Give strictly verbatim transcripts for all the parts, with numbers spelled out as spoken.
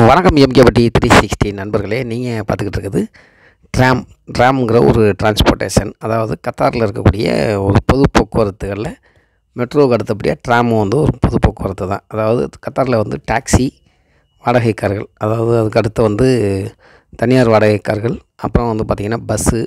வணக்கம் எம்கேபட்டி three sixty நண்பர்களே. நீங்கள் பார்த்துக்கிட்டு இருக்குது ட்ராம் ட்ராம்ங்கிற ஒரு டிரான்ஸ்போர்ட்டேஷன். அதாவது கத்தாரில் இருக்கக்கூடிய ஒரு பொது போக்குவரத்துகளில் மெட்ரோவுக்கு அடுத்தபடியாக ட்ராமும் வந்து ஒரு பொது போக்குவரத்து தான். அதாவது கத்தாரில் வந்து டாக்ஸி வாடகை கார்கள், அதாவது அதுக்கு அடுத்து வந்து தனியார் வாடகை கார்கள், அப்புறம் வந்து பார்த்திங்கன்னா பஸ்ஸு,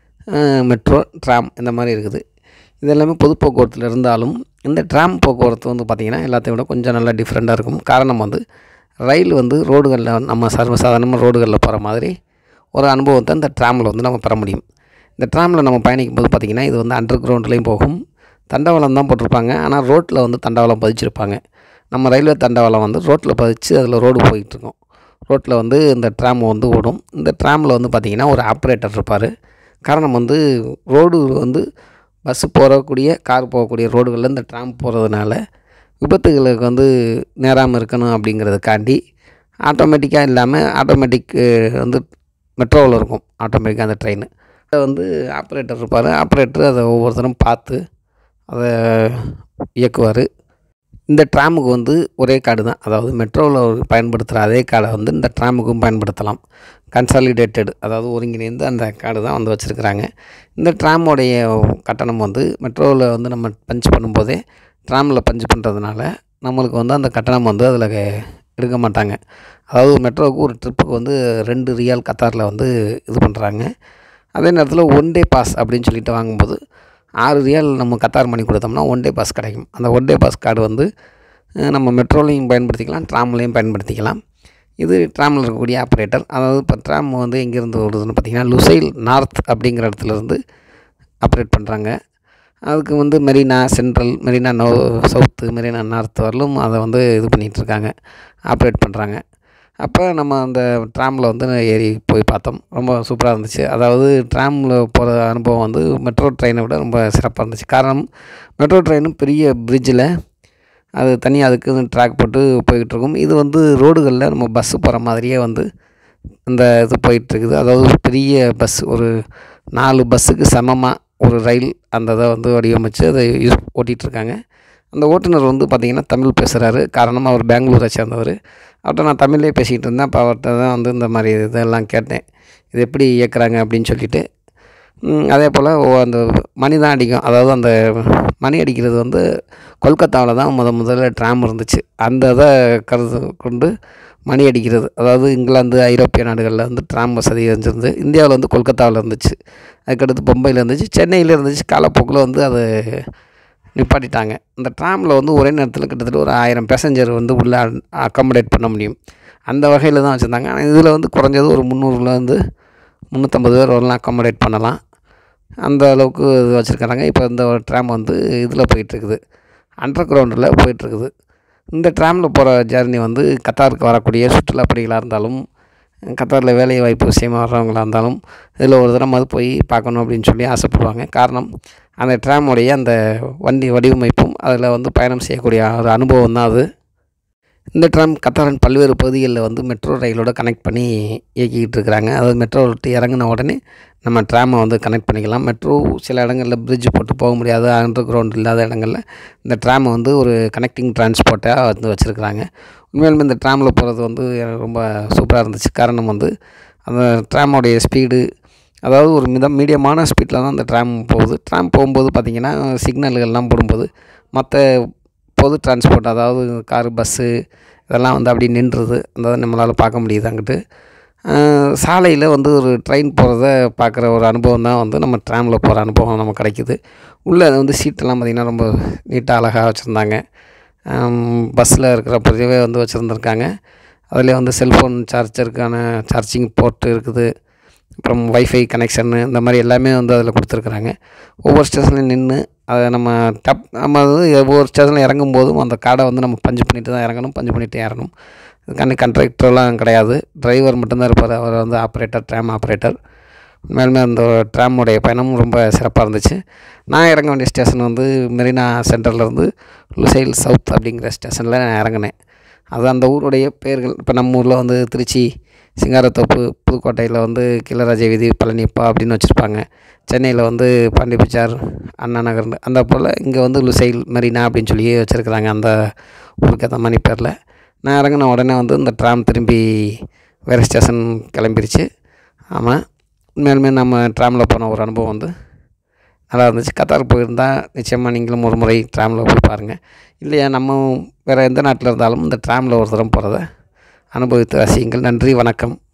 மெட்ரோ, ட்ராம் இந்த மாதிரி இருக்குது. இது எல்லாமே பொது போக்குவரத்தில் இருந்தாலும் இந்த ட்ராம் போக்குவரத்து வந்து பார்த்திங்கன்னா எல்லாத்தையும் விட கொஞ்சம் நல்லா டிஃப்ரெண்ட்டாக இருக்கும். காரணம் வந்து ரயில் வந்து ரோடுகளில் நம்ம சர்வசாதாரணமாக ரோடுகளில் போகிற மாதிரி ஒரு அனுபவத்தை இந்த ட்ராமில் வந்து நம்ம பெற முடியும். இந்த ட்ராமில் நம்ம பயணிக்கும் போது பார்த்திங்கன்னா இது வந்து அண்டர் கிரவுண்ட்லேயும் போகும். தண்டவாளம் தான் போட்டிருப்பாங்க, ஆனால் ரோட்டில் வந்து தண்டவாளம் பதிச்சிருப்பாங்க. நம்ம ரயில்வே தண்டவாளம் வந்து ரோட்டில் பதிச்சு அதில் ரோடு போயிட்டுருக்கோம். ரோட்டில் வந்து இந்த ட்ராம் வந்து ஓடும். இந்த ட்ராமில் வந்து பார்த்திங்கன்னா ஒரு ஆப்ரேட்டர் இருப்பார். காரணம் வந்து ரோடு வந்து பஸ்ஸு போகக்கூடிய கார் போகக்கூடிய ரோடுகளில் இந்த ட்ராம் போகிறதுனால விபத்துகளுக்கு வந்து நேராமல் இருக்கணும் அப்படிங்கிறதுக்காண்டி ஆட்டோமேட்டிக்காக இல்லாமல் ஆட்டோமேட்டிக் வந்து மெட்ரோவில் இருக்கும். ஆட்டோமேட்டிக்காக அந்த ட்ரெயின் அதை வந்து ஆப்ரேட்டர் இருப்பார். ஆப்ரேட்டர் அதை ஒவ்வொருத்தரும் பார்த்து அதை இயக்குவார். இந்த ட்ராமுக்கு வந்து ஒரே கார்டு தான், அதாவது மெட்ரோவில் பயன்படுத்துகிற அதே கார்டை வந்து இந்த ட்ராமுக்கும் பயன்படுத்தலாம். கன்சாலிடேட்டட், அதாவது ஒருங்கிணைந்து அந்த கார்டு தான் வந்து வச்சுருக்கிறாங்க. இந்த ட்ராமோடைய கட்டணம் வந்து மெட்ரோவில் வந்து நம்ம பஞ்ச் பண்ணும்போதே ட்ராமில் பஞ்ச் பண்ணுறதுனால நம்மளுக்கு வந்து அந்த கட்டணம் வந்து அதில் எடுக்க மாட்டாங்க. அதாவது மெட்ரோவுக்கு ஒரு ட்ரிப்புக்கு வந்து ரெண்டு ரியால் கத்தாரில் வந்து இது பண்ணுறாங்க. அதே நேரத்தில் ஒன் டே பாஸ் அப்படின்னு சொல்லிட்டு வாங்கும்போது ஆறு ரியால் நம்ம கத்தார் மணி கொடுத்தோம்னா ஒன் டே பாஸ் கிடைக்கும். அந்த ஒன் டே பாஸ் கார்டு வந்து நம்ம மெட்ரோலையும் பயன்படுத்திக்கலாம், ட்ராம்லையும் பயன்படுத்திக்கலாம். இது ட்ராமில் இருக்கக்கூடிய ஆப்ரேட்டர். அதாவது இப்போ ட்ராம் வந்து எங்கேருந்து ஓடுதுன்னு பார்த்திங்கன்னா லுசைல் நார்த் அப்படிங்கிற இடத்துலேருந்து ஆப்ரேட் பண்ணுறாங்க. அதுக்கு வந்து மெரினா சென்ட்ரல், மெரினா நோ சவுத்து, மெரினா நார்த் வரலும் அதை வந்து இது பண்ணிகிட்ருக்காங்க, ஆப்ரேட் பண்ணுறாங்க. அப்போ நம்ம அந்த ட்ராமில் வந்து ஏறி போய் பார்த்தோம். ரொம்ப சூப்பராக இருந்துச்சு. அதாவது ட்ராமில் போகிற அனுபவம் வந்து மெட்ரோ ட்ரெயினை விட ரொம்ப சிறப்பாக இருந்துச்சு. காரணம் மெட்ரோ ட்ரெயினும் பெரிய பிரிட்ஜில் அது தனியாக அதுக்கு ட்ராக் போட்டு போய்கிட்ருக்கும். இது வந்து ரோடுகளில் நம்ம பஸ்ஸு போகிற மாதிரியே வந்து அந்த இது போயிட்டுருக்குது. அதாவது பெரிய பஸ், ஒரு நாலு பஸ்ஸுக்கு சமமாக ஒரு ரயில் அந்த இதை வந்து வடிவமைச்சு அதை யூஸ் ஓட்டிகிட்ருக்காங்க. அந்த ஓட்டுநர் வந்து பார்த்திங்கன்னா தமிழ் பேசுகிறாரு. காரணம் அவர் பெங்களூரை சேர்ந்தவர். அவர்கிட்ட நான் தமிழ்லேயே பேசிக்கிட்டு இருந்தேன். அப்போ அவர்கிட்ட தான் வந்து இந்த மாதிரி இதெல்லாம் கேட்டேன், இது எப்படி இயக்குறாங்க அப்படின்னு சொல்லிவிட்டு. அதே போல் அந்த மணி தான் அடிக்கும். அதாவது அந்த மணி அடிக்கிறது வந்து கொல்கத்தாவில் தான் முத முதல்ல ட்ராம் இருந்துச்சு. அந்த இதை கருது கொண்டு மணி அடிக்கிறது, அதாவது இங்கிலாந்து ஐரோப்பிய நாடுகளில் வந்து ட்ராம் வசதி இருந்துருந்து. இந்தியாவில் வந்து கொல்கத்தாவில் இருந்துச்சு, அதுக்கடுத்து பொம்பையில் இருந்துச்சு, சென்னையில் இருந்துச்சு. காலப்போக்கில் வந்து அதை நிப்பாட்டிட்டாங்க. இந்த ட்ராமில் வந்து ஒரே நேரத்தில் கிட்டத்தட்ட ஒரு ஆயிரம் பேசஞ்சர் வந்து உள்ளே அக்காமடேட் பண்ண முடியும். அந்த வகையில் தான் வச்சுருந்தாங்க. ஆனால் இதில் வந்து குறைஞ்சது ஒரு முந்நூறுலேருந்து முந்நூற்றம்பது பேர் வரலாம் அக்காமடேட் பண்ணலாம். அந்த அளவுக்கு இது வச்சுருக்காங்க. இப்போ இந்த ட்ராம் வந்து இதில் போயிட்டுருக்குது, அண்டர் கிரவுண்டில் போயிட்டுருக்குது. இந்த ட்ராமில் போகிற ஜேர்னி வந்து கத்தாருக்கு வரக்கூடிய சுற்றுலா பயணிகளாக இருந்தாலும், கத்தாரில் வேலை வாய்ப்பு விஷயமாக வர்றவங்களாக இருந்தாலும் இதில் ஒரு தடவை போய் பார்க்கணும் அப்படின்னு சொல்லி ஆசைப்படுவாங்க. காரணம் அந்த ட்ராமுடைய அந்த வண்டி வடிவமைப்பும் அதில் வந்து பயணம் செய்யக்கூடிய ஒரு அனுபவம் தான் அது. இந்த ட்ராம் கத்தாரின் பல்வேறு பகுதிகளில் வந்து மெட்ரோ ரயிலோட கனெக்ட் பண்ணி இயக்கிக்கிட்டு இருக்கிறாங்க. அதாவது மெட்ரோ விட்டு இறங்கின உடனே நம்ம ட்ராமை வந்து கனெக்ட் பண்ணிக்கலாம். மெட்ரோ சில இடங்களில் பிரிட்ஜ் போட்டு போக முடியாத அண்டர் கிரவுண்ட் இல்லாத இடங்களில் இந்த ட்ராமை வந்து ஒரு கனெக்டிங் டிரான்ஸ்போர்ட்டாக வந்து வச்சுருக்குறாங்க. உண்மையிலுமே இந்த ட்ராமில் போகிறது வந்து ரொம்ப சூப்பராக இருந்துச்சு. காரணம் வந்து அந்த ட்ராமோடைய ஸ்பீடு, அதாவது ஒரு மிதம் மீடியமான ஸ்பீடில் தான் அந்த ட்ராம் போகுது. ட்ராம் போகும்போது பார்த்திங்கன்னா சிக்னல்கள்லாம் போடும்போது மற்ற பொது டிரான்ஸ்போர்ட், அதாவது காரு, பஸ்ஸு இதெல்லாம் வந்து அப்படி நின்றுது. அந்த நம்மளால் பார்க்க முடியுது. அங்கிட்டு சாலையில் வந்து ஒரு ட்ரெயின் போகிறத பார்க்குற ஒரு அனுபவம் தான் வந்து நம்ம ட்ராமில் போகிற அனுபவம் நமக்கு கிடைக்கிது. உள்ளே அது வந்து சீட்டெல்லாம் பார்த்திங்கன்னா ரொம்ப நீட்டாக அழகாக வச்சுருந்தாங்க. பஸ்ஸில் இருக்கிற பொதுவே வந்து வச்சுருந்துருக்காங்க. அதில் வந்து செல்ஃபோன் சார்ஜருக்கான சார்ஜிங் போர்ட்டு இருக்குது, அப்புறம் வைஃபை கனெக்ஷன்னு இந்த மாதிரி எல்லாமே வந்து அதில் கொடுத்துருக்குறாங்க. ஒவ்வொரு ஸ்டேஷன்லையும் நின்று அதை நம்ம டப் நம்ம வந்து ஒவ்வொரு ஸ்டேஷனில் இறங்கும் போதும் அந்த கார்டை வந்து நம்ம பஞ்சு பண்ணிட்டு தான் இறங்கணும், பஞ்சு பண்ணிவிட்டு ஏறணும். இதுக்கான கண்ட்ராக்டர்லாம் கிடையாது, டிரைவர் மட்டும்தான் இருப்பார். அவர் வந்து ஆப்ரேட்டர், ட்ராம் ஆப்ரேட்டர். மேலுமே அந்த ட்ராமுடைய பயணமும் ரொம்ப சிறப்பாக இருந்துச்சு. நான் இறங்க வேண்டிய ஸ்டேஷன் வந்து மெரினா சென்ட்ரல்லேருந்து லுசைல் சவுத் அப்படிங்கிற ஸ்டேஷனில் நான் இறங்கினேன். அது அந்த ஊருடைய பேர்கள். இப்போ நம்ம ஊரில் வந்து திருச்சி சிங்காரத்தோப்பு, புதுக்கோட்டையில் வந்து கிளராஜ வீதி, பழனிப்பா அப்படின்னு வச்சுருப்பாங்க. சென்னையில் வந்து பாண்டிபிச்சார், அண்ணா நகர்னு அந்த போல் இங்கே வந்து லுசைல் மெரினா அப்படின்னு சொல்லி வச்சுருக்குறாங்க அந்த ஊருக்கு ஏற்ற மாதிரி பேரில். நான் இறங்கின உடனே வந்து இந்த ட்ராம் திரும்பி வேறு ஸ்டேஷன் கிளம்பிருச்சு. ஆமாம், உண்மையாலுமே நம்ம ட்ராமில் போன ஒரு அனுபவம் வந்து நல்லா இருந்துச்சு. கத்தார் போயிருந்தால் நிச்சயமாக நீங்களும் ஒரு முறை ட்ராமில் போய் பாருங்கள். இல்லையா, நம்ம வேறு எந்த நாட்டில் இருந்தாலும் இந்த ட்ராமில் ஒரு தரம் போகிறத அனுபவித்து ரசியுங்கள். நன்றி, வணக்கம்.